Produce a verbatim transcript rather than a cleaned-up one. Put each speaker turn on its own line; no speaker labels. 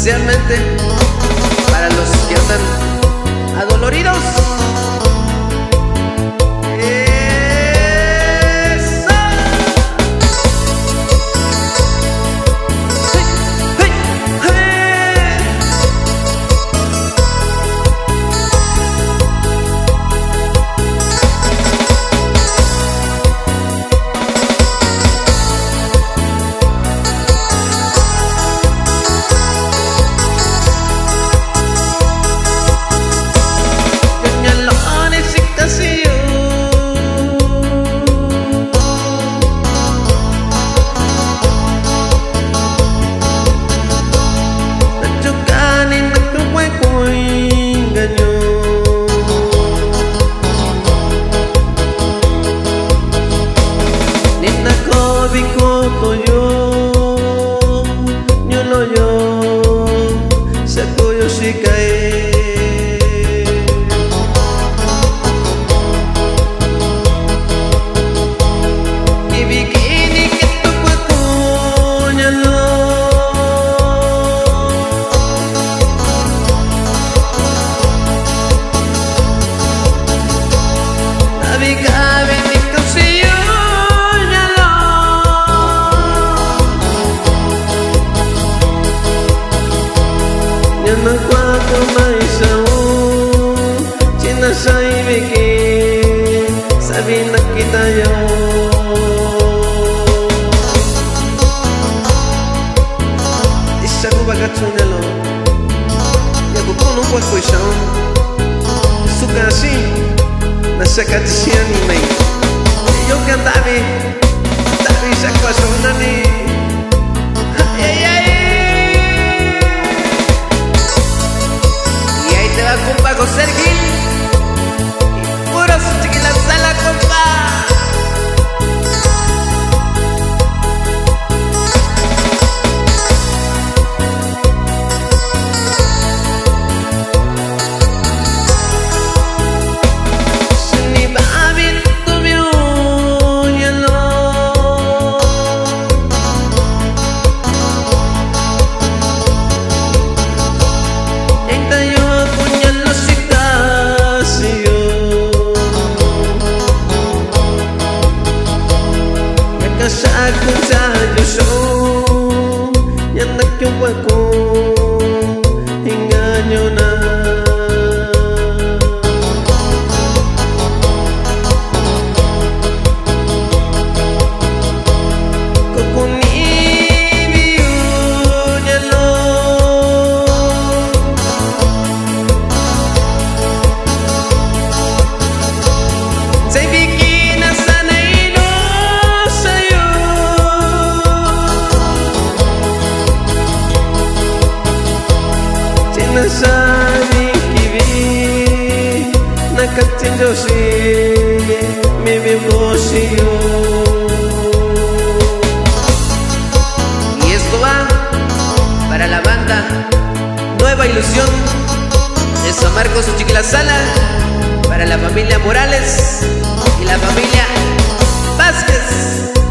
especialmente para los que andan adoloridos.
Saya bikin sabina kita yo Isaku bagatunya lo Yaku kono kwa kuishão Suka assim Nasa katisi anime Yo cantavi Tavi sakwa sonani Ay ay Y ahí te va compa José Gil Chiquila Sala, compa. Sini babit tumiu yelo. Enta yo punya lo sikasio. Sa akong sadyo show Yan nagkyung ako Hinga nyo na Kukunibiyunya lo Say bikin na sanay no sa'yo Nasabi kibi Nakatinjo si Mi vibosiyo
Y esto va para la banda Nueva Ilusión de San Marcos Chiquila Sala, para la familia Morales y la familia Vázquez.